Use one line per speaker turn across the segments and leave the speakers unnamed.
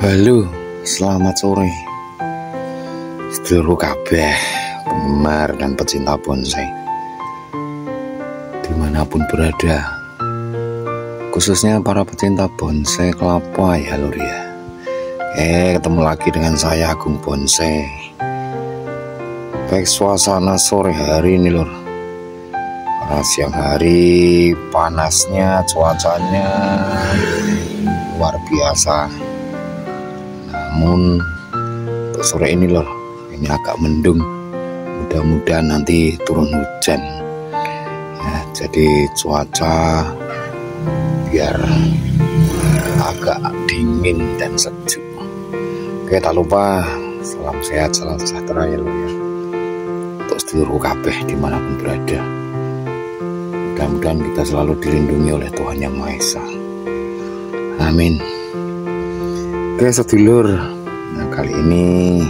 Halo, selamat sore seluruh kabeh penggemar dan pecinta bonsai dimanapun berada, khususnya para pecinta bonsai kelapa ya lur ya. Ketemu lagi dengan saya Agung Bonsai. Baik, suasana sore hari ini lur, karena siang hari panasnya, cuacanya luar biasa. Namun untuk sore ini lor, ini agak mendung, mudah-mudahan nanti turun hujan ya, jadi cuaca biar agak dingin dan sejuk. Oke, tak lupa salam sehat, salam sejahtera ya lor ya, untuk seluruh kabeh dimanapun berada. Mudah-mudahan kita selalu dilindungi oleh Tuhan Yang Maha Esa, amin. Oke sedulur, nah kali ini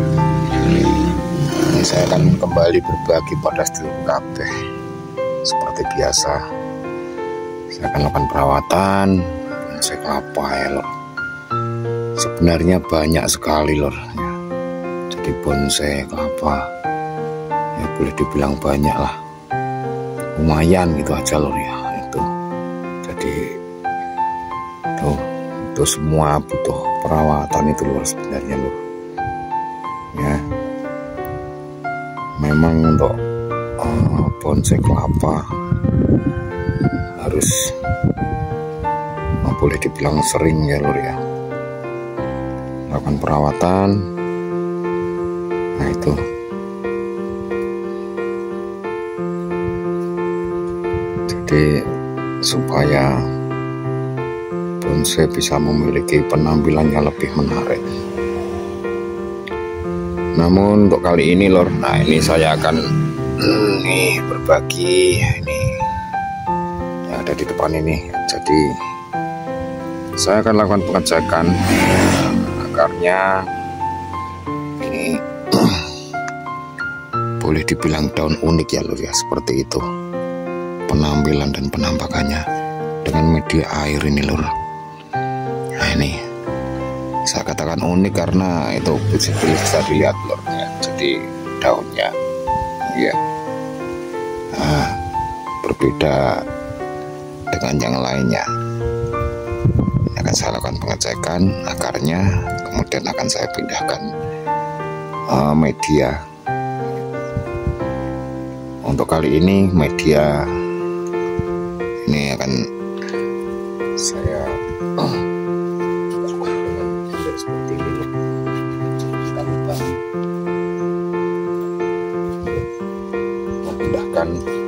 saya akan kembali berbagi pada seluruh kabeh. Seperti biasa, saya akan lakukan perawatan bonsai kelapa ya lor. Sebenarnya banyak sekali lor ya. Jadi bonsai kelapa ya boleh dibilang banyak lah, lumayan gitu aja lor ya. Jadi itu semua butuh perawatan itu luar sebenarnya loh ya. Memang untuk bonsai kelapa harus boleh dibilang sering ya lur ya, lakukan perawatan. Nah itu jadi supaya bonsai bisa memiliki penampilan yang lebih menarik. Namun untuk kali ini lor, nah ini saya akan berbagi ini yang ada di depan ini. Jadi saya akan lakukan pengecekan akarnya. Ini boleh dibilang daun unik ya lor ya, seperti itu penampilan dan penampakannya dengan media air ini lor. Nah ini saya katakan unik karena itu bisa dilihat lor ya. Jadi daunnya ya berbeda dengan yang lainnya. Ini akan saya lakukan pengecekan akarnya, kemudian akan saya pindahkan media. Untuk kali ini media ini akan saya seperti ini. Kita lupa memindahkan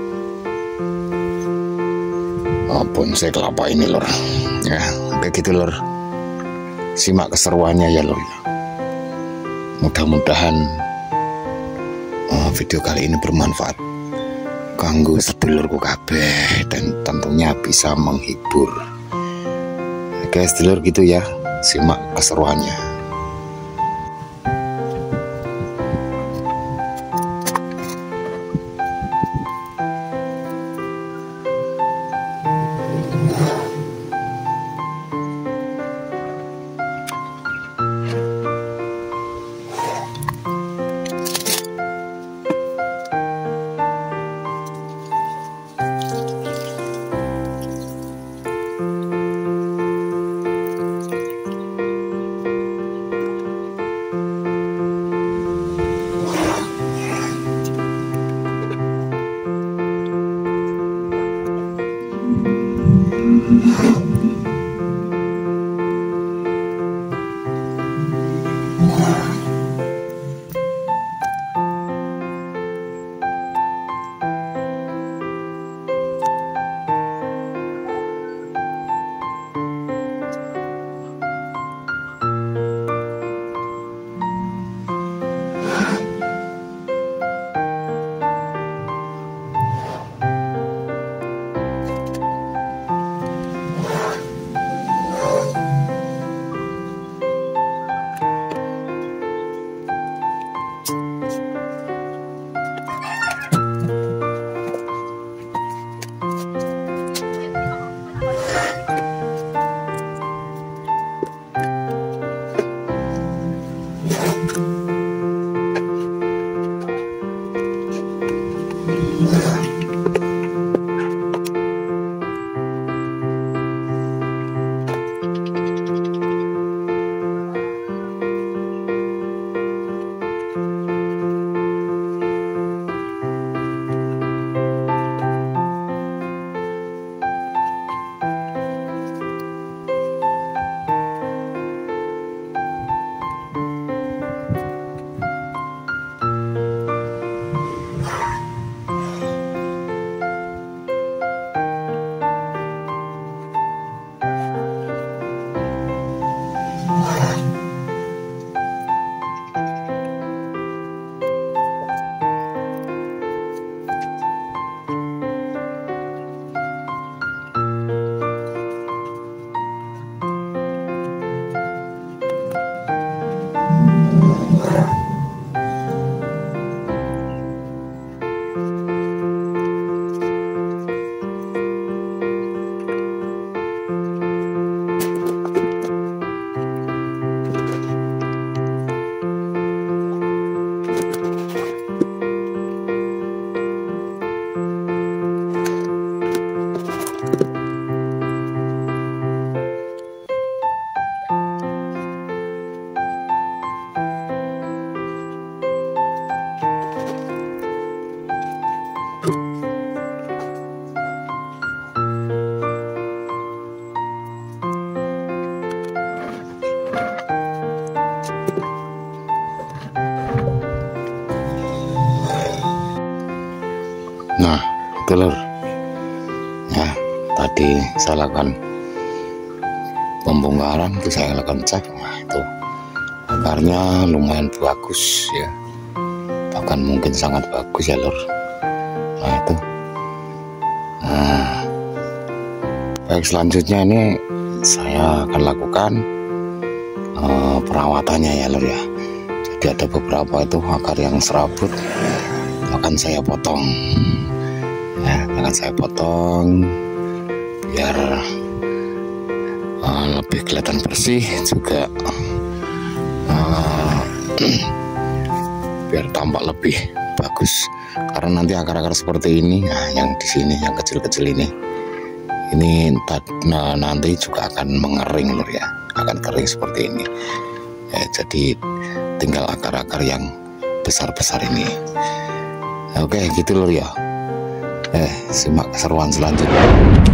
bonsai kelapa ini lor ya. Kayak gitu lor, simak keseruannya ya lor. Mudah-mudahan video kali ini bermanfaat kanggo sedulurku kabeh dan tentunya bisa menghibur. Oke sedulur gitu ya, simak keseruannya. gitu lur ya. Tadi saya lakukan pembongkaran, itu saya lakukan cek. Nah itu akarnya lumayan bagus ya, bahkan mungkin sangat bagus ya lur. Nah itu baik, selanjutnya ini saya akan lakukan perawatannya ya lur ya. Jadi ada beberapa itu akar yang serabut, akan saya potong ya, akan saya potong biar lebih kelihatan bersih juga, biar tampak lebih bagus. Karena nanti akar-akar seperti ini, nah yang di sini yang kecil-kecil ini nanti juga akan mengering lur ya, akan kering seperti ini ya. Jadi tinggal akar-akar yang besar-besar ini. Oke gitu lur ya. Simak keseruan selanjutnya.